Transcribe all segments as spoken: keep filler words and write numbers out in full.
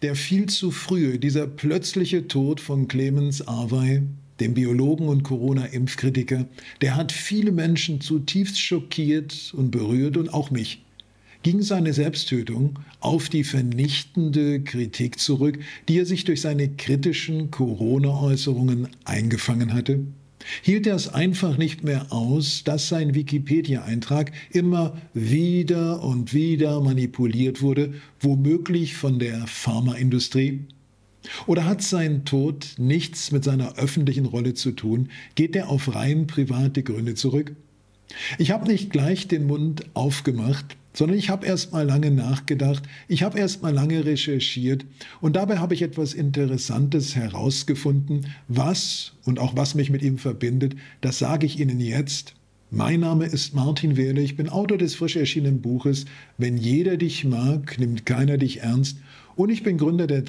Der viel zu frühe, dieser plötzliche Tod von Clemens Arwey, dem Biologen und Corona-Impfkritiker, der hat viele Menschen zutiefst schockiert und berührt und auch mich. Ging seine Selbsttötung auf die vernichtende Kritik zurück, die er sich durch seine kritischen Corona-Äußerungen eingefangen hatte? Hielt er es einfach nicht mehr aus, dass sein Wikipedia-Eintrag immer wieder und wieder manipuliert wurde, womöglich von der Pharmaindustrie? Oder hat sein Tod nichts mit seiner öffentlichen Rolle zu tun? Geht er auf rein private Gründe zurück? Ich habe nicht gleich den Mund aufgemacht, sondern ich habe erst mal lange nachgedacht, ich habe erst mal lange recherchiert und dabei habe ich etwas Interessantes herausgefunden, was und auch was mich mit ihm verbindet, das sage ich Ihnen jetzt. Mein Name ist Martin Wehrle, ich bin Autor des frisch erschienenen Buches Wenn jeder dich mag, nimmt keiner dich ernst und ich bin Gründer der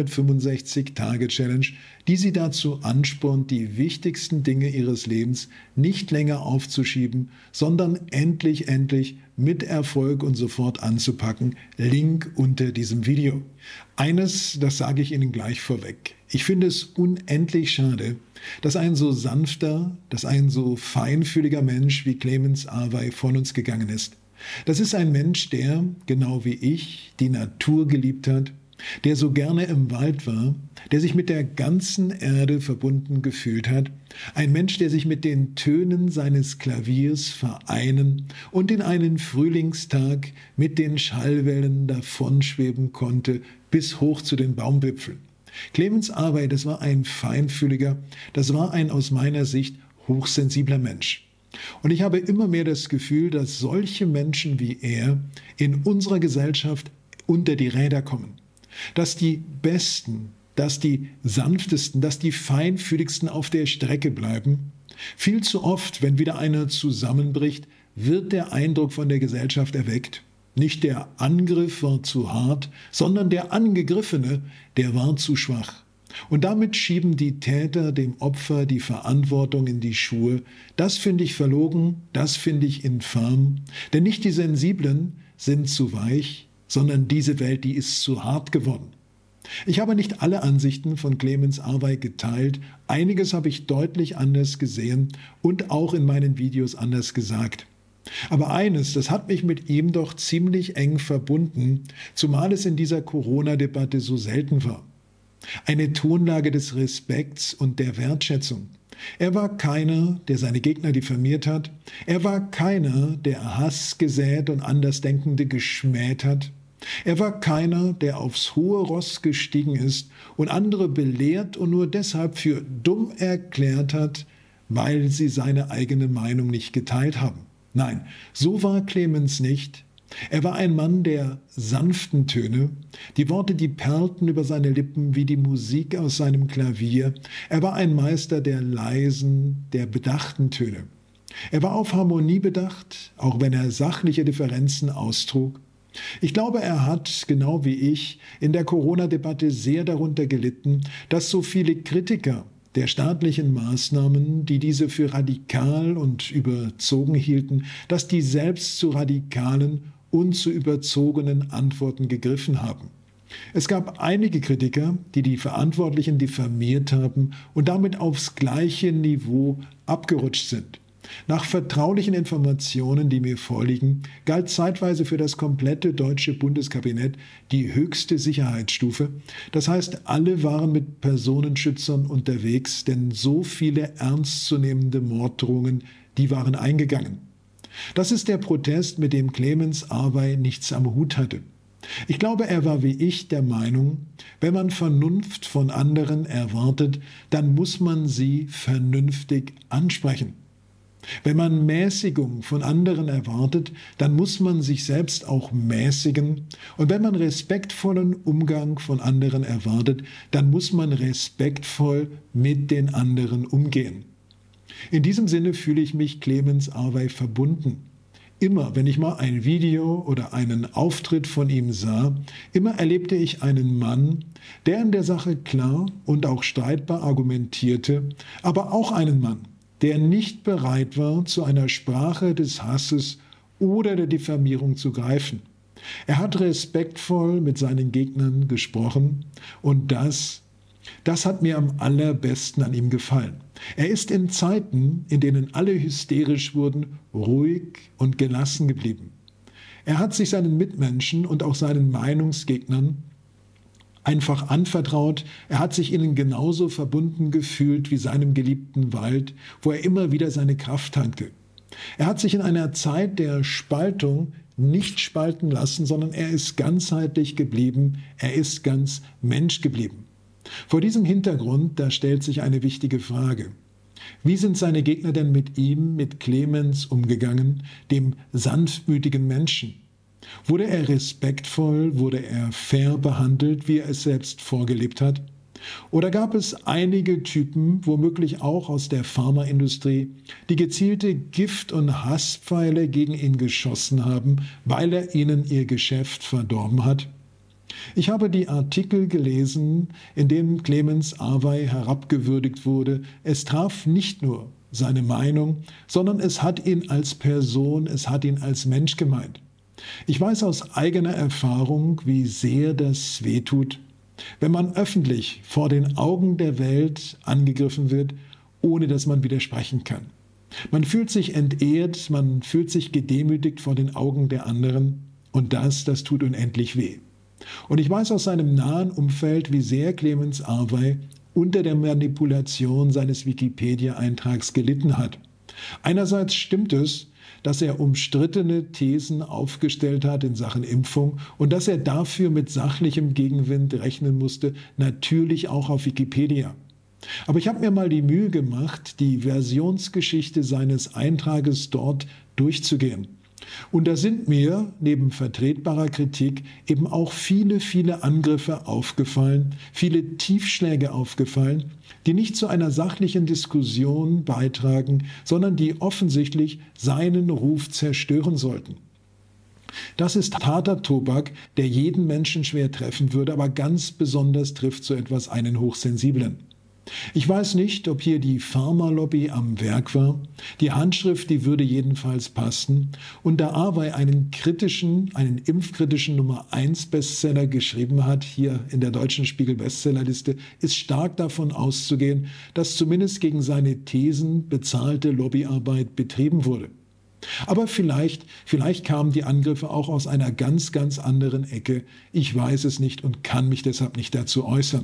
dreihundertfünfundsechzig-Tage-Challenge, die Sie dazu anspornt, die wichtigsten Dinge Ihres Lebens nicht länger aufzuschieben, sondern endlich, endlich mit Erfolg und sofort anzupacken. Link unter diesem Video. Eines, das sage ich Ihnen gleich vorweg. Ich finde es unendlich schade, dass ein so sanfter, dass ein so feinfühliger Mensch wie Clemens Arwey von uns gegangen ist. Das ist ein Mensch, der, genau wie ich, die Natur geliebt hat, der so gerne im Wald war, der sich mit der ganzen Erde verbunden gefühlt hat, ein Mensch, der sich mit den Tönen seines Klaviers vereinen und in einen Frühlingstag mit den Schallwellen davonschweben konnte, bis hoch zu den Baumwipfeln. Clemens Arwey, das war ein feinfühliger, das war ein aus meiner Sicht hochsensibler Mensch. Und ich habe immer mehr das Gefühl, dass solche Menschen wie er in unserer Gesellschaft unter die Räder kommen. Dass die Besten, dass die Sanftesten, dass die Feinfühligsten auf der Strecke bleiben. Viel zu oft, wenn wieder einer zusammenbricht, wird der Eindruck von der Gesellschaft erweckt. Nicht der Angriff war zu hart, sondern der Angegriffene, der war zu schwach. Und damit schieben die Täter dem Opfer die Verantwortung in die Schuhe. Das finde ich verlogen, das finde ich infam. Denn nicht die Sensiblen sind zu weich, sondern diese Welt, die ist zu hart geworden. Ich habe nicht alle Ansichten von Clemens Arwey geteilt. Einiges habe ich deutlich anders gesehen und auch in meinen Videos anders gesagt. Aber eines, das hat mich mit ihm doch ziemlich eng verbunden, zumal es in dieser Corona-Debatte so selten war. Eine Tonlage des Respekts und der Wertschätzung. Er war keiner, der seine Gegner diffamiert hat. Er war keiner, der Hass gesät und Andersdenkende geschmäht hat. Er war keiner, der aufs hohe Ross gestiegen ist und andere belehrt und nur deshalb für dumm erklärt hat, weil sie seine eigene Meinung nicht geteilt haben. Nein, so war Clemens nicht. Er war ein Mann der sanften Töne, die Worte, die perlten über seine Lippen wie die Musik aus seinem Klavier. Er war ein Meister der leisen, der bedachten Töne. Er war auf Harmonie bedacht, auch wenn er sachliche Differenzen austrug. Ich glaube, er hat, genau wie ich, in der Corona-Debatte sehr darunter gelitten, dass so viele Kritiker der staatlichen Maßnahmen, die diese für radikal und überzogen hielten, dass die selbst zu radikalen und zu überzogenen Antworten gegriffen haben. Es gab einige Kritiker, die die Verantwortlichen diffamiert haben und damit aufs gleiche Niveau abgerutscht sind. Nach vertraulichen Informationen, die mir vorliegen, galt zeitweise für das komplette deutsche Bundeskabinett die höchste Sicherheitsstufe. Das heißt, alle waren mit Personenschützern unterwegs, denn so viele ernstzunehmende Morddrohungen, die waren eingegangen. Das ist der Protest, mit dem Clemens Arwey nichts am Hut hatte. Ich glaube, er war wie ich der Meinung, wenn man Vernunft von anderen erwartet, dann muss man sie vernünftig ansprechen. Wenn man Mäßigung von anderen erwartet, dann muss man sich selbst auch mäßigen. Und wenn man respektvollen Umgang von anderen erwartet, dann muss man respektvoll mit den anderen umgehen. In diesem Sinne fühle ich mich Clemens Arwey verbunden. Immer, wenn ich mal ein Video oder einen Auftritt von ihm sah, immer erlebte ich einen Mann, der in der Sache klar und auch streitbar argumentierte, aber auch einen Mann, der nicht bereit war, zu einer Sprache des Hasses oder der Diffamierung zu greifen. Er hat respektvoll mit seinen Gegnern gesprochen und das, das hat mir am allerbesten an ihm gefallen. Er ist in Zeiten, in denen alle hysterisch wurden, ruhig und gelassen geblieben. Er hat sich seinen Mitmenschen und auch seinen Meinungsgegnern einfach anvertraut. Er hat sich ihnen genauso verbunden gefühlt wie seinem geliebten Wald, wo er immer wieder seine Kraft tankte. Er hat sich in einer Zeit der Spaltung nicht spalten lassen, sondern er ist ganzheitlich geblieben, er ist ganz Mensch geblieben. Vor diesem Hintergrund, da stellt sich eine wichtige Frage. Wie sind seine Gegner denn mit ihm, mit Clemens umgegangen, dem sanftmütigen Menschen? Wurde er respektvoll, wurde er fair behandelt, wie er es selbst vorgelebt hat? Oder gab es einige Typen, womöglich auch aus der Pharmaindustrie, die gezielte Gift- und Hasspfeile gegen ihn geschossen haben, weil er ihnen ihr Geschäft verdorben hat? Ich habe die Artikel gelesen, in denen Clemens Awey herabgewürdigt wurde. Es traf nicht nur seine Meinung, sondern es hat ihn als Person, es hat ihn als Mensch gemeint. Ich weiß aus eigener Erfahrung, wie sehr das wehtut, wenn man öffentlich vor den Augen der Welt angegriffen wird, ohne dass man widersprechen kann. Man fühlt sich entehrt, man fühlt sich gedemütigt vor den Augen der anderen und das, das tut unendlich weh. Und ich weiß aus seinem nahen Umfeld, wie sehr Clemens Awey unter der Manipulation seines Wikipedia-Eintrags gelitten hat. Einerseits stimmt es, dass er umstrittene Thesen aufgestellt hat in Sachen Impfung und dass er dafür mit sachlichem Gegenwind rechnen musste, natürlich auch auf Wikipedia. Aber ich habe mir mal die Mühe gemacht, die Versionsgeschichte seines Eintrages dort durchzugehen. Und da sind mir, neben vertretbarer Kritik, eben auch viele, viele Angriffe aufgefallen, viele Tiefschläge aufgefallen, die nicht zu einer sachlichen Diskussion beitragen, sondern die offensichtlich seinen Ruf zerstören sollten. Das ist harter Tobak, der jeden Menschen schwer treffen würde, aber ganz besonders trifft so etwas einen Hochsensiblen. Ich weiß nicht, ob hier die Pharmalobby am Werk war. Die Handschrift, die würde jedenfalls passen. Und da Awey einen kritischen, einen impfkritischen Nummer eins Bestseller geschrieben hat, hier in der Deutschen Spiegel Bestsellerliste, ist stark davon auszugehen, dass zumindest gegen seine Thesen bezahlte Lobbyarbeit betrieben wurde. Aber vielleicht, vielleicht kamen die Angriffe auch aus einer ganz, ganz anderen Ecke. Ich weiß es nicht und kann mich deshalb nicht dazu äußern.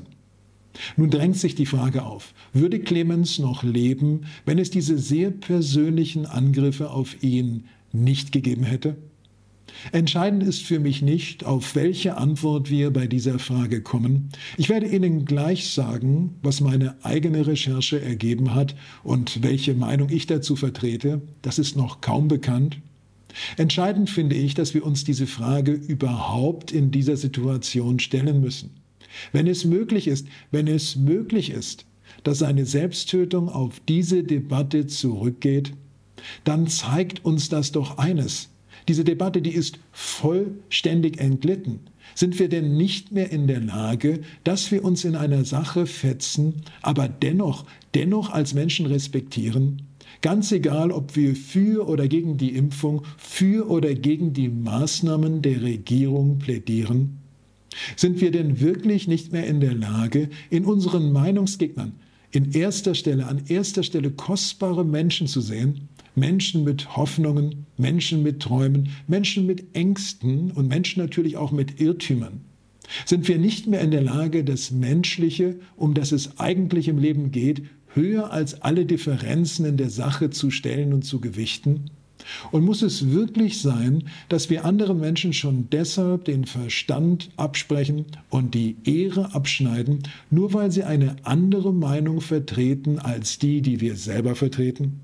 Nun drängt sich die Frage auf, würde Clemens noch leben, wenn es diese sehr persönlichen Angriffe auf ihn nicht gegeben hätte? Entscheidend ist für mich nicht, auf welche Antwort wir bei dieser Frage kommen. Ich werde Ihnen gleich sagen, was meine eigene Recherche ergeben hat und welche Meinung ich dazu vertrete. Das ist noch kaum bekannt. Entscheidend finde ich, dass wir uns diese Frage überhaupt in dieser Situation stellen müssen. Wenn es möglich ist, wenn es möglich ist, dass eine Selbsttötung auf diese Debatte zurückgeht, dann zeigt uns das doch eines. Diese Debatte, die ist vollständig entglitten. Sind wir denn nicht mehr in der Lage, dass wir uns in einer Sache fetzen, aber dennoch, dennoch als Menschen respektieren? Ganz egal, ob wir für oder gegen die Impfung, für oder gegen die Maßnahmen der Regierung plädieren? Sind wir denn wirklich nicht mehr in der Lage, in unseren Meinungsgegnern in erster Stelle, an erster Stelle kostbare Menschen zu sehen? Menschen mit Hoffnungen, Menschen mit Träumen, Menschen mit Ängsten und Menschen natürlich auch mit Irrtümern. Sind wir nicht mehr in der Lage, das Menschliche, um das es eigentlich im Leben geht, höher als alle Differenzen in der Sache zu stellen und zu gewichten? Und muss es wirklich sein, dass wir anderen Menschen schon deshalb den Verstand absprechen und die Ehre abschneiden, nur weil sie eine andere Meinung vertreten als die, die wir selber vertreten?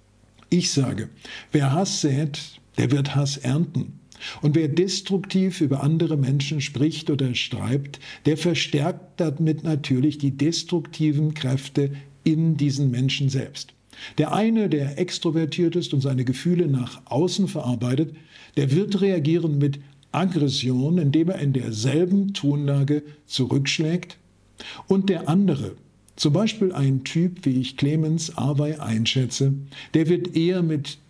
Ich sage, wer Hass sät, der wird Hass ernten. Und wer destruktiv über andere Menschen spricht oder schreibt, der verstärkt damit natürlich die destruktiven Kräfte in diesen Menschen selbst. Der eine, der extrovertiert ist und seine Gefühle nach außen verarbeitet, der wird reagieren mit Aggression, indem er in derselben Tonlage zurückschlägt. Und der andere, zum Beispiel ein Typ, wie ich Clemens Awey einschätze, der wird eher mit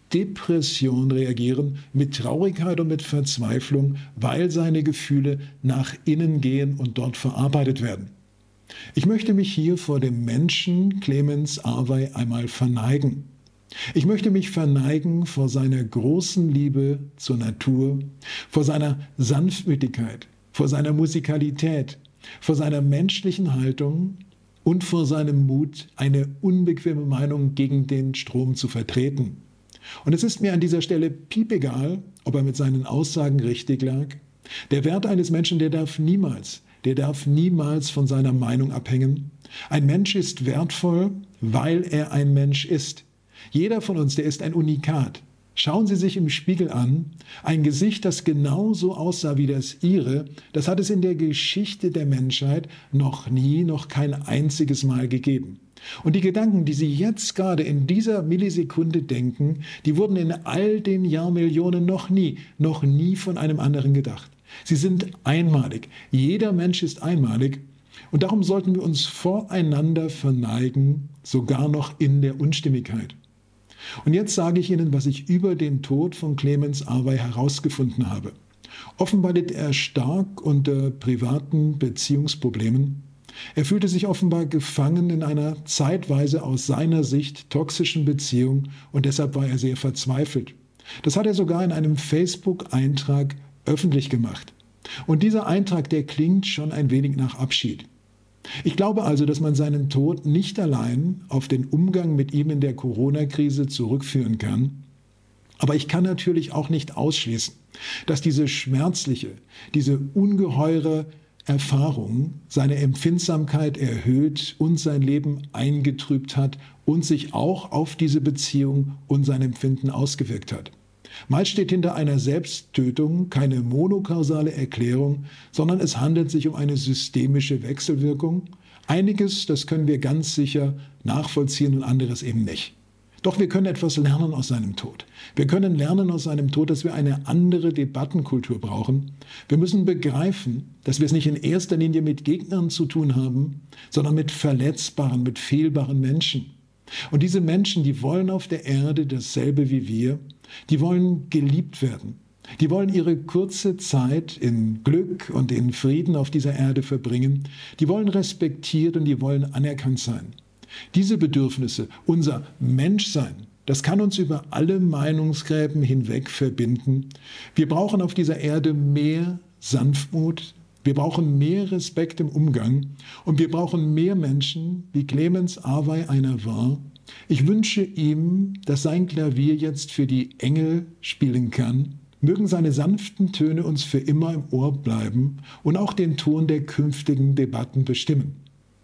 Depression reagieren, mit Traurigkeit und mit Verzweiflung, weil seine Gefühle nach innen gehen und dort verarbeitet werden. Ich möchte mich hier vor dem Menschen Clemens Arwey einmal verneigen. Ich möchte mich verneigen vor seiner großen Liebe zur Natur, vor seiner Sanftmütigkeit, vor seiner Musikalität, vor seiner menschlichen Haltung und vor seinem Mut, eine unbequeme Meinung gegen den Strom zu vertreten. Und es ist mir an dieser Stelle piepegal, ob er mit seinen Aussagen richtig lag. Der Wert eines Menschen, der darf niemals, der darf niemals von seiner Meinung abhängen. Ein Mensch ist wertvoll, weil er ein Mensch ist. Jeder von uns, der ist ein Unikat. Schauen Sie sich im Spiegel an, ein Gesicht, das genauso aussah wie das Ihre, das hat es in der Geschichte der Menschheit noch nie, noch kein einziges Mal gegeben. Und die Gedanken, die Sie jetzt gerade in dieser Millisekunde denken, die wurden in all den Jahrmillionen noch nie, noch nie von einem anderen gedacht. Sie sind einmalig. Jeder Mensch ist einmalig. Und darum sollten wir uns voreinander verneigen, sogar noch in der Unstimmigkeit. Und jetzt sage ich Ihnen, was ich über den Tod von Clemens Arwey herausgefunden habe. Offenbar litt er stark unter privaten Beziehungsproblemen. Er fühlte sich offenbar gefangen in einer zeitweise aus seiner Sicht toxischen Beziehung und deshalb war er sehr verzweifelt. Das hat er sogar in einem Facebook-Eintrag öffentlich gemacht. Und dieser Eintrag, der klingt schon ein wenig nach Abschied. Ich glaube also, dass man seinen Tod nicht allein auf den Umgang mit ihm in der Corona-Krise zurückführen kann. Aber ich kann natürlich auch nicht ausschließen, dass diese schmerzliche, diese ungeheure Erfahrung seine Empfindsamkeit erhöht und sein Leben eingetrübt hat und sich auch auf diese Beziehung und sein Empfinden ausgewirkt hat. Meist steht hinter einer Selbsttötung keine monokausale Erklärung, sondern es handelt sich um eine systemische Wechselwirkung. Einiges, das können wir ganz sicher nachvollziehen und anderes eben nicht. Doch wir können etwas lernen aus seinem Tod. Wir können lernen aus seinem Tod, dass wir eine andere Debattenkultur brauchen. Wir müssen begreifen, dass wir es nicht in erster Linie mit Gegnern zu tun haben, sondern mit verletzbaren, mit fehlbaren Menschen. Und diese Menschen, die wollen auf der Erde dasselbe wie wir. Die wollen geliebt werden. Die wollen ihre kurze Zeit in Glück und in Frieden auf dieser Erde verbringen. Die wollen respektiert und die wollen anerkannt sein. Diese Bedürfnisse, unser Menschsein, das kann uns über alle Meinungsgräben hinweg verbinden. Wir brauchen auf dieser Erde mehr Sanftmut, wir brauchen mehr Respekt im Umgang und wir brauchen mehr Menschen, wie Clemens Arwey einer war. Ich wünsche ihm, dass sein Klavier jetzt für die Engel spielen kann. Mögen seine sanften Töne uns für immer im Ohr bleiben und auch den Ton der künftigen Debatten bestimmen.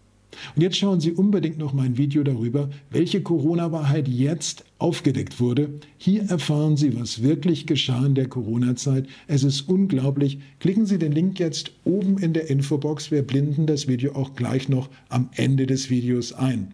Und jetzt schauen Sie unbedingt noch mein Video darüber, welche Corona-Wahrheit jetzt aufgedeckt wurde. Hier erfahren Sie, was wirklich geschah in der Corona-Zeit. Es ist unglaublich. Klicken Sie den Link jetzt oben in der Infobox. Wir blenden das Video auch gleich noch am Ende des Videos ein.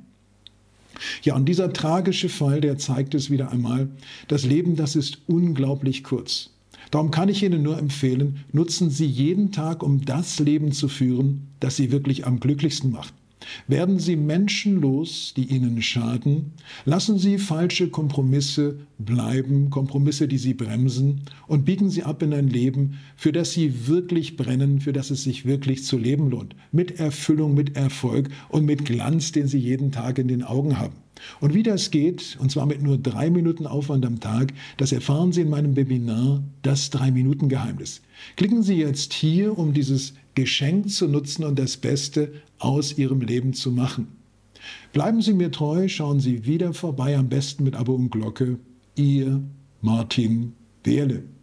Ja, und dieser tragische Fall, der zeigt es wieder einmal. Das Leben, das ist unglaublich kurz. Darum kann ich Ihnen nur empfehlen, nutzen Sie jeden Tag, um das Leben zu führen, das Sie wirklich am glücklichsten macht. Werden Sie Menschen los, die Ihnen schaden. Lassen Sie falsche Kompromisse bleiben, Kompromisse, die Sie bremsen, und biegen Sie ab in ein Leben, für das Sie wirklich brennen, für das es sich wirklich zu leben lohnt. Mit Erfüllung, mit Erfolg und mit Glanz, den Sie jeden Tag in den Augen haben. Und wie das geht, und zwar mit nur drei Minuten Aufwand am Tag, das erfahren Sie in meinem Webinar, das Drei-Minuten-Geheimnis. Klicken Sie jetzt hier, um dieses Geschenk zu nutzen und das Beste aus Ihrem Leben zu machen. Bleiben Sie mir treu, schauen Sie wieder vorbei, am besten mit Abo und Glocke. Ihr Martin Wehrle.